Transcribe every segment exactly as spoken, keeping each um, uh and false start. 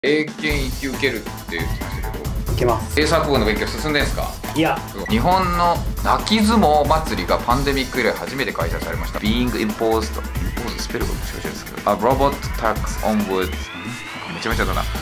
英検いっき受けるって言ってましたけど、 受けます。 英作文の勉強進んでんすか？ いや、 日本の泣き相撲祭りがパンデミック以来初めて開催されました。 Being imposed imposed スペルが難しいですけど、A robot tax on wood めちゃめちゃだな。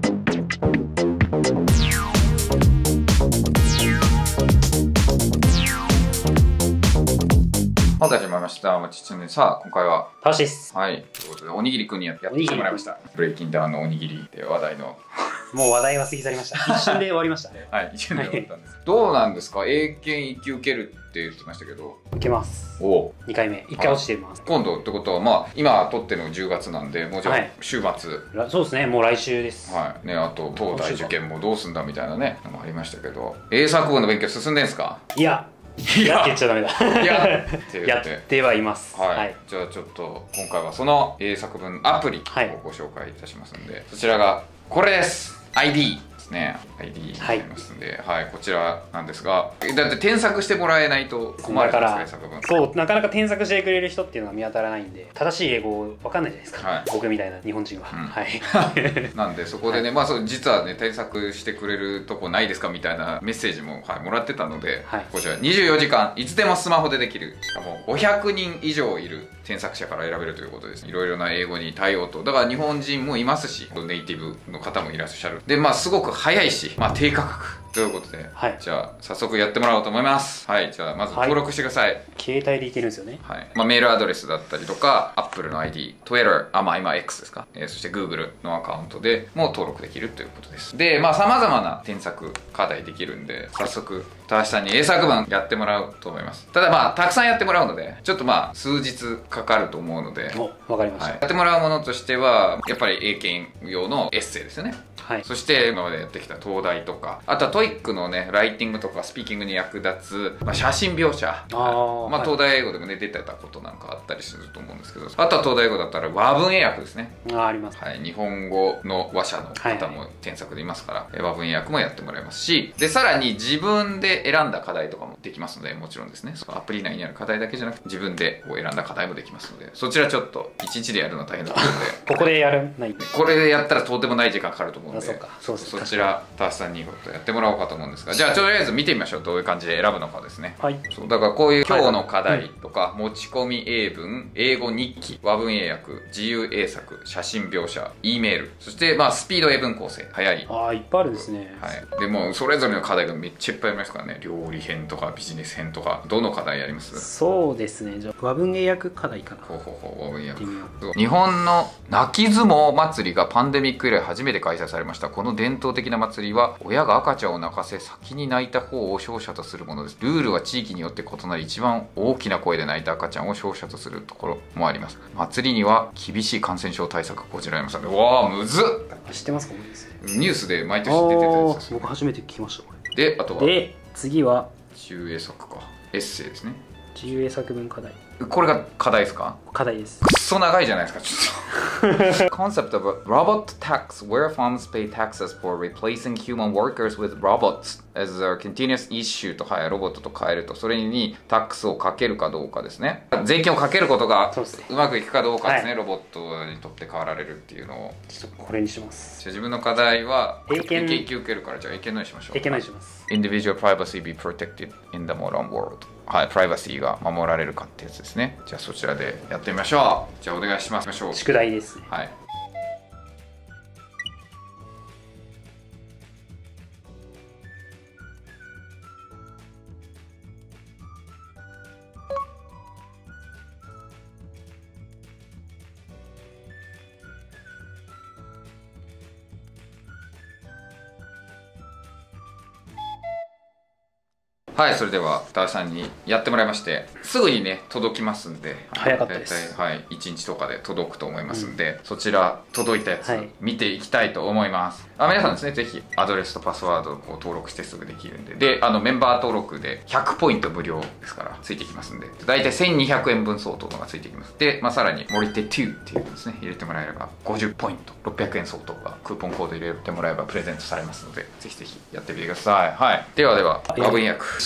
本日始まりました。お待ちしてるんで、さあ今回は楽しいです。 はい、ということでおにぎりくんにやってきてもらいました。ブレイキンダウンのおにぎりで話題のもう話題は過ぎ去りました。一瞬で終わりました。 はい、一瞬で終わったんです。どうなんですか？英検いっき受けるって言ってましたけど。 受けます。 おお。 にかいめ。いっかい落ちてます。 今度ってことは、まあ今撮ってるのじゅうがつなんで、もうじゃあ週末。 らそうですね、もう来週です。 はい。ね、あと東大受験もどうすんだみたいなね、のもありましたけど、英作文の勉強進んでんすか？ いや、いやって言っちゃダメだ。 いやってやってはいます。 はい。 はい。 じゃあちょっと今回はその英作文アプリをご紹介いたしますんで、そちらがこれです。アイディー。ね、アイディー になりますんで、はい、はい、こちらなんですが、だって添削してもらえないと困るじゃないですか、作文。 そう、なかなか添削してくれる人っていうのは見当たらないんで、正しい英語わかんないじゃないですか、はい、僕みたいな日本人は。うん、はい。 なんでそこでね、はい、まあそう実はね添削してくれるとこないですかみたいなメッセージも、はい、もらってたので、はい、こちらにじゅうよじかんいつでもスマホでできる、しかもごひゃくにん以上いる添削者から選べるということです。いろいろな英語に対応と、だから日本人もいますし、ネイティブの方もいらっしゃる。で、まあすごく早いし、まあ低価格ということで、はい、じゃあ早速やってもらおうと思います。はい、じゃあまず登録してください。はい、 携帯でいけるんですよね。 はい、まあ、メールアドレスだったりとか Apple の アイディー、 Twitter、あまあ今 X ですか、えー、そして Google のアカウントでも登録できるということです。で、まあ様々な添削課題できるんで、早速高橋さんに英作文やってもらうと思います。ただまあたくさんやってもらうので、ちょっとまあ数日かかると思うので、 お、わかりました。 はい、やってもらうものとしてはやっぱり英検用のエッセイですよね。はい、そして今までやってきた東大とか、あとはトイックのねライティングとかスピーキングに役立つ、まあ、写真描写、あ、まあ、東大英語でもね出てたことなんかあったりすると思うんですけど、あとは東大英語だったら和文英訳ですね。 あ、あります、 はい、日本語の話者の方も添削でいますから、はいはい、和文英訳もやってもらいますし、でさらに自分で選んだ課題とかもできますので、もちろんですね、そのアプリ内にある課題だけじゃなくて自分でこう選んだ課題もできますので、そちらちょっといちにちでやるの大変だと思うのでここでやるないこれでやったらとてもない時間かかると思うので、 そうか、そうです。 そちら高橋さんにやってもらおうかと思うんですが、じゃあとりあえず見てみましょう。どういう感じで選ぶのかですね。はい。そうだからこういう今日の課題とか、持ち込み英文、英語日記、和文英訳、自由英作、写真描写、E メール、そしてまあスピード英文構成、早い。 ああ、いっぱいあるんですね。 はい。でもそれぞれの課題がめっちゃいっぱいありますからね。料理編とかビジネス編とか、どの課題やります？ そうですね。じゃあ和文英訳課題かな。 ほうほうほう、和文英訳。日本の泣き相撲祭りがパンデミック以来初めて開催されました。この伝統的な祭りは親が赤ちゃんを泣かせ先に泣いた方を勝者とするものです。ルールは地域によって異なり、一番大きな声で泣いた赤ちゃんを勝者とするところもあります。祭りには厳しい感染症対策が講じられますので、わあむずっ。 知ってますか？ ニュースで毎年出てたやつです。 僕初めて聞きました。これで、あとはで次は自由英作か、エッセイですね。 自由英作文課題。 これが課題ですか？課題です。 くっそ長いじゃないですか、ちょっと。Concept of a robot tax, where farms pay taxes for replacing human workers with robots as a continuous issue と、はい、ロボットと変えると、それにタックスをかけるかどうかですね。税金をかけることがうまくいくかどうかですね。はい、ロボットにとって変わられるっていうのを。 ちょっとこれにします。 じゃあ自分の課題は英検受けるから、じゃあ英検のにしましょう。 英検のにします。 Individual privacy be protected in the modern world。はい、プライバシーが守られるかってやつですね。じゃあそちらでやってみましょう。じゃあお願いします。 宿題ですね。 はい。はい、それでは高橋さんにやってもらいまして、すぐにね届きますんで、 早かったです。 大体、はい、いちにちとかで届くと思いますんで、うん、そちら届いたやつ、はい、見ていきたいと思います。あ、皆さんですね、ぜひアドレスとパスワードをこう登録してすぐできるんで、で、あのメンバー登録でひゃくポイント無料ですからついてきますんで、大体せんにひゃくえんぶん相当のがついてきます。で、まあ、さらに森手にっていうですね、入れてもらえればごじゅうポイント、ろっぴゃくえん相当がクーポンコード入れてもらえばプレゼントされますので、ぜひぜひやってみてください。はい、ではでは和文訳。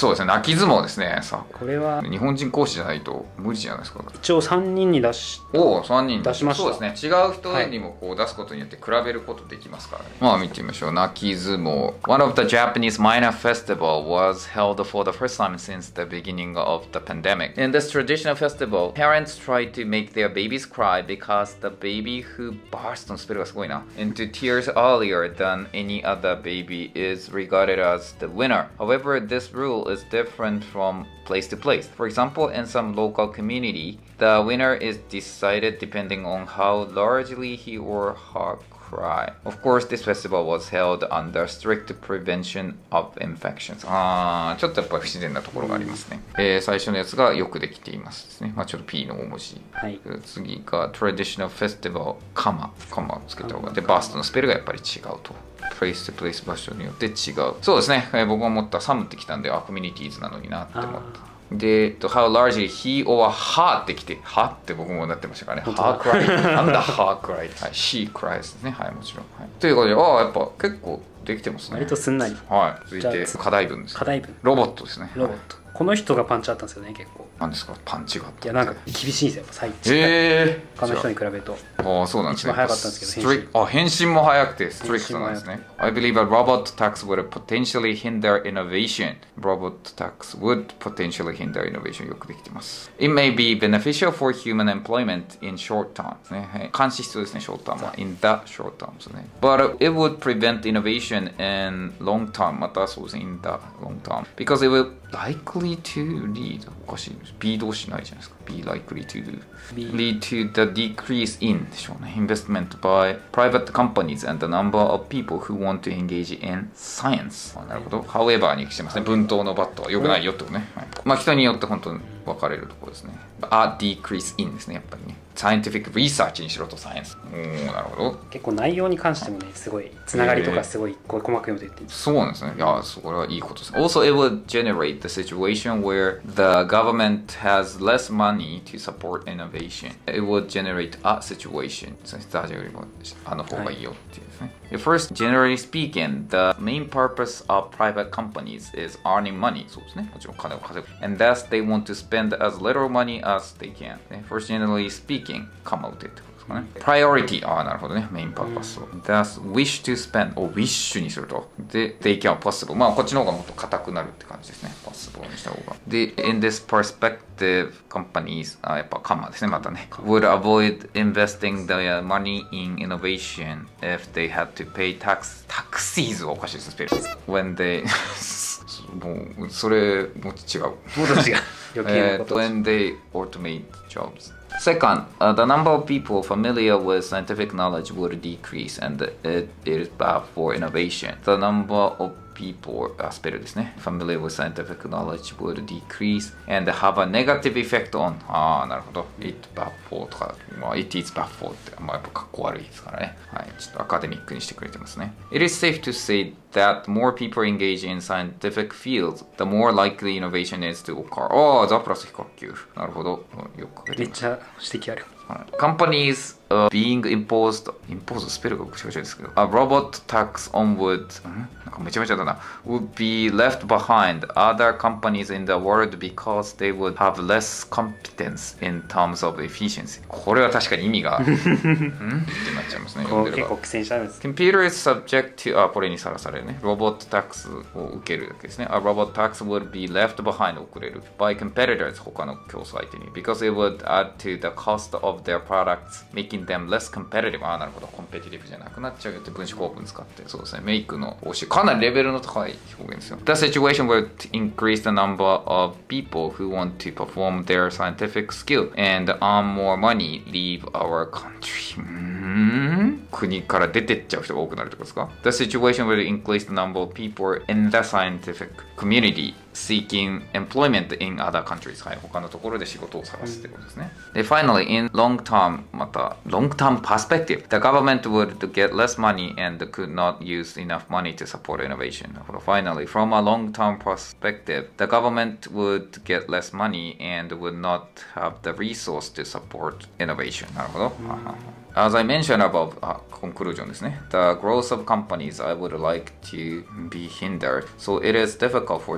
そうですね、泣き相撲ですね。さあこれは日本人講師じゃないと無理じゃないですか。 一応さんにんに出しおお、さんにん出しました。 そうですね、違う人にもこう出すことによって比べることできますからね。まあ見てみましょう。泣き相撲。One of the Japanese minor festival was held for the first time since the beginning of the pandemic. In this traditional festival, parents try to make their babies cry because the baby who burst のスペルがすごいな into tears earlier than any other baby is regarded as the winner. However, this rule is different from place to place. For example, in some local community, the winner is decided depending on how largely he or her cry. Of course, this festival was held under strict prevention of infections. あー、ちょっとやっぱり不自然なところがありますね。えー、最初のやつがよくできていますですね。まあちょっと P の大文字。 はい、 次が Traditional Festival カマ。カマをつけた方が。で、バーストのスペルがやっぱり違うと。プレイスとプレイス場所によって違う。そうですね。えー、僕が思ったサムってきたんで、あ、コミュニティーズなのになって思った。で、How largely he or her ってきて、はって僕もなってましたからね。Her cry。なんだ Her cry。はい、She cries ですね。はい、もちろん。はい、ということで、ああ、やっぱ結構できてますね。 割とすんなり。 はい。続いて、課題文です。 課題文。 ロボットですね。 ロボット。この人がパンチあったんですよね、結構。 何ですか、パンチがあった。 いや、なんか厳しいんですよ、最近。 へ他の人に比べると。 ああ、そうなんですね。 一番早かったんですけど、 変身。あ、変身も早くて、ストリクトなんですね。I believe a robot tax would potentially hinder innovation. Robot tax would potentially hinder innovation. よくできてます。It may be beneficial for human employment in short term. ですね。監視必要ですね、short term は。in the short term ですね。But it would prevent innovation in long term. またそうですね、in the long term. Because it will likely to lead おかしい B 動詞ないじゃないですか be likely to do lead to the decrease in でしょうね investment by private companies and the number of people who want to engage in science あなるほど however にしてますね文頭のバットは良くないよってことね、はい、まあ人によって本当に分かれるところですね a decrease in ですねやっぱりねscientific research にしろとサイエンス。おー、なるほど。 結構内容に関してもね、すごい、つながりとかすごい細かく読むと言っていい。 そうなんですね。いや、それはいいことです。Also, it would generate the situation where the government has less money to support innovation. It would generate a situation. ダジャよりもあの方がいいよっていうですね。First, generally speaking, the main purpose of private companies is earning money. そうですね。もちろん金を稼ぐ。And thus, they want to spend as little money as they can. First, generally speaking, come out it. Priority ああなるほどねメインパーパスを Thus wish to spend を wish にするとで they can possible まあこっちの方がもっと硬くなるって感じですね possible にした方がで in this perspective companies あやっぱカマですねまたね would avoid investing their money in innovation if they had to pay tax taxes はおかしいですスペル when they もうそれも違うもっと違う余計なこと when they automate jobs Second, uh, the number of people familiar with scientific knowledge would decrease and it is bad for innovation. The number of people, あ、スペルですね。familiar with scientific knowledge would decrease and have a negative effect on ああ、なるほど。it bad for とか、まあ、it is bad for って、まあ、やっぱかっこ悪いですからね。はい。ちょっとアカデミックにしてくれてますね。It is safe to say that more people engage in scientific fields, the more likely innovation is to occur. ああ、ザプラス非角球。なるほど。よく書けてます。 めっちゃ指摘ある。 Companies uh, being imposed, imposed スペルがぐちゃぐちゃですけど、a robot tax on would, なんかめちゃめちゃだな、would be left behind other companies in the world because they would have less competence in terms of efficiency. これは確かに意味が、んってなっちゃいますね。 こう結構苦戦したんです。 Computer is subject to, あ、これにさらされるね。ロボットタックスを受けるだけですね。A robot tax would be left behind 遅れる。by competitors 他の競争相手に。because it would add to the cost of their products, making them less competitive. ああ、なるほど。コンペティティブじゃなくなっちゃうよって分子構文使って。そうですね。メイクの報酬。かなりレベルの高い表現ですよ。The situation would increase the number of people who want to perform their scientific skill and earn more money, leave our country. 国から出てっちゃう人が多くなるってことですか The situation will increase the number of people in the scientific community seeking employment in other countries はい、他のところで仕事を探すってことですね。で、finally, in long term, また、long term perspective, the government would get less money and could not use enough money to support innovation. Finally, from a long term perspective, the government would get less money and would not have the resource to support innovation. なるほど。As I mentioned above, あ、conclusion ですね。The growth of companies I would like to be hindered, so it is difficult for them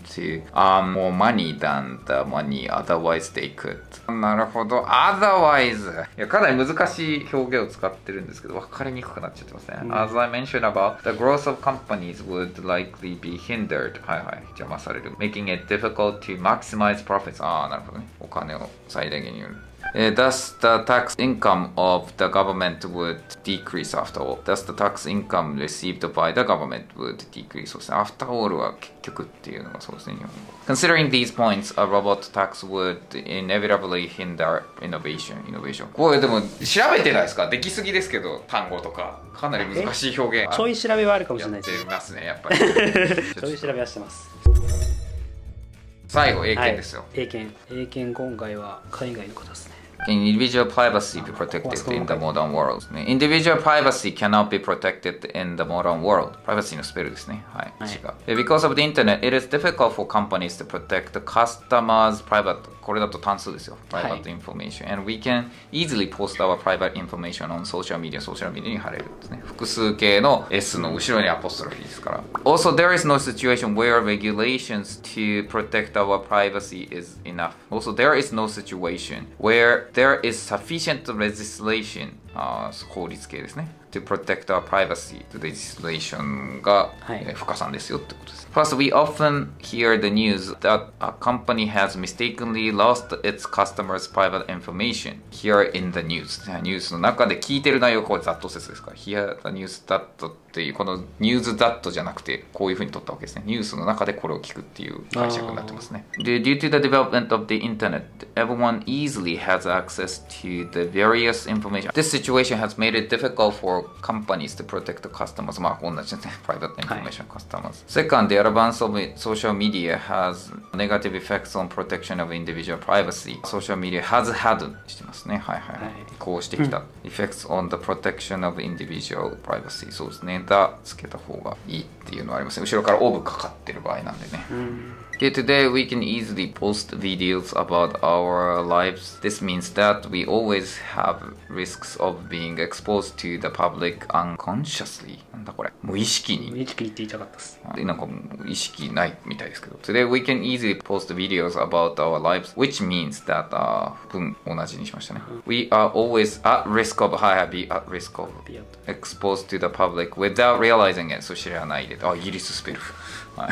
to earn more money than the money otherwise they could. なるほど。otherwise。いや、かなり難しい表現を使ってるんですけど、分かりにくくなっちゃってますね。うん、As I mentioned about, the growth of companies would likely be hindered. はいはい。邪魔される。Making it difficult to maximize profits. ああ、なるほどね。お金を最大限に売る。Uh, thus, the tax income of the government would decrease after all. Thus, the tax income received by the government would decrease. そうですね。After all は結局っていうのがそうですね、日本語。Considering these points, a robot tax would inevitably hinder innovation. Innovation. これでも調べてないですか？できすぎですけど、単語とか。かなり難しい表現。 ちょい調べはあるかもしれないです。 やってますね、やっぱり。 ちょい調べはしてます。 最後、英検ですよ。 はい、英検。英検今回は海外の方ですね。 Can individual privacy be protected in the modern world? Individual privacy cannot be protected in the modern world. Privacy のスペルですね。はい。はい、違う。Because of the internet, it is difficult for companies to protect the customers' private. これだと単数ですよ。Private information. And we can easily post our private information on social media. ソーシャルメディアに貼れるですね。複数形の S の後ろにアポストロフィーですから。Also, there is no situation where regulations to protect our privacy is enough. Also, there is no situation where there is sufficient legislation あ法律系ですね to protect our privacy legislation が、はい、えー、不可算ですよってことです。First, we often hear the news that a company has mistakenly lost its customers' private information here in the news ニュースの中で聞いてる内容これざっと説ですから Here the news that っていうこのニュース that じゃなくてこういうふうに取ったわけですね。ニュースの中でこれを聞くっていう解釈になってますね。で Due to the development of the internet, everyone easily has access to the various information. This situation has made it difficult for companies to protect the customers. まあ同じですね。Private information customers. Second, the advance of social media has negative effects on protection of individual privacy. Social media has had してますね。はいはい。こうしてきた。Effects on the protection of individual privacy. そうですね。だつけた方がいいっていうのはありますね。後ろからオーブかかってる場合なんでね。Here today we can easily post videos about our lives. This means that we always have risks of being exposed to the public unconsciously. なんだこれ？無意識に。 無意識にって言いたかったです。 でなんか意識ないみたいですけど。Today we can easily post videos about our lives, which means that あ文同じにしましたね。We are always at risk of はいはい be at risk of exposed to the public without realizing it. そう知らないで。あイギリススペル。はい。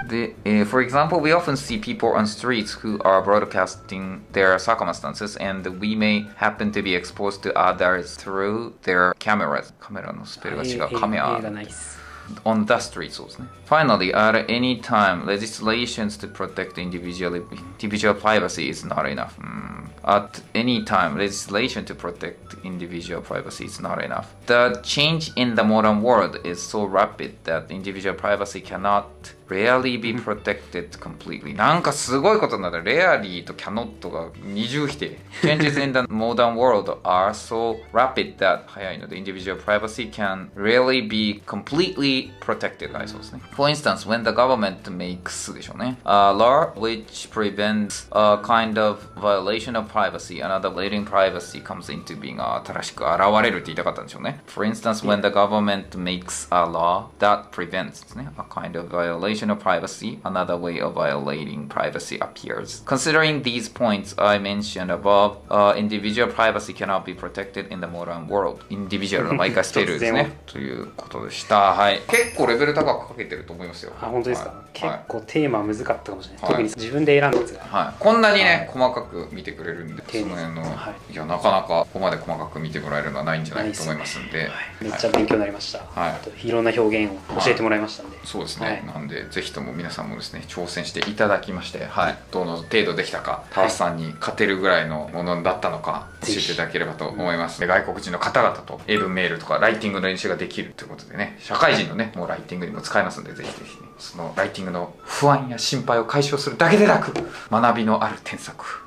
で、uh, for example, we often see people on streets who are broadcasting their circumstances, and we may happen to be exposed to others through their cameras. カメラのスペルが違う。カメラ。On the street, そうですね。Finally, at any time, legislations to protect individual, individual privacy is not enough. Mm. At any time, legislation to protect individual privacy is not enough. The change in the modern world is so rapid that individual privacy cannot rarely be protected completely. なんかすごいことになった。rarely と cannot が二重否定。Changes in the modern world are so rapid that 早いので individual privacy can rarely be completely protected. はい、そうですね。For instance, when the government makes でしょうね。A law which prevents a kind of violation of privacy, another violating privacy comes into being. 新しく現れるって言いたかったんでしょうね。For instance, when the government makes a law that prevents ですね。A kind of violation of privacy, another way of violating privacy appears. Considering these points I mentioned above, uh, individual privacy cannot be protected in the modern world. Individual の毎回スペルですね。ということでした。はい。結構レベル高くかけてると思いますよ。 あ、本当ですか。はい、結構テーマ難かったかもしれない。はい、特に自分で選んだやつが。 はい。こんなにね、はい、細かく見てくれるんで、その辺の、はい、いやなかなかここまで細かく見てもらえるのはないんじゃないかと思いますんで、はい、 めっちゃ勉強になりました。はい。あといろんな表現を教えてもらいましたんで。はい、そうですね。 はい、なんでぜひとも皆さんもですね挑戦していただきまして、はい、どの程度できたか、タワスさんに勝てるぐらいのものだったのか教えていただければと思います。で外国人の方々と英文メールとかライティングの練習ができるということでね、社会人のねもうライティングにも使えますんで、ぜひぜひねそのライティングの不安や心配を解消するだけでなく学びのある添削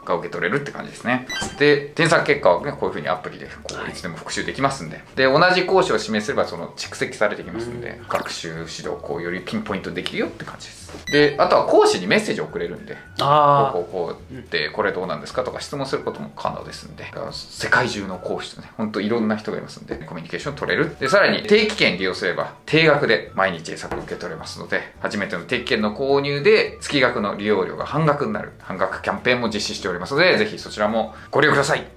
が受け取れるって感じですね。で添削結果はねこういうふうにアプリでこういつでも復習できますんで、で同じ講師を示せばその蓄積されてきますんで、学習指導をこうよりピンポイントできるよって感じです。であとは講師にメッセージを送れるんで、あこうこうこうってこれどうなんですかとか質問することも可能ですんで、世界中の講師とね本当いろんな人がいますんでコミュニケーション取れる。でさらに定期券利用すれば定額で毎日英作を受け取れますので、初めての定期券の購入で月額の利用料が半額になる半額キャンペーンも実施しておりますので、ぜひそちらもご利用ください。